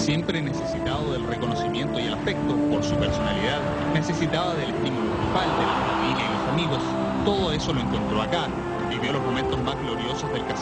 Siempre necesitado del reconocimiento y el afecto por su personalidad, necesitaba del estímulo grupal, de la familia y los amigos. Todo eso lo encontró acá. Vivió los momentos más gloriosos del casino.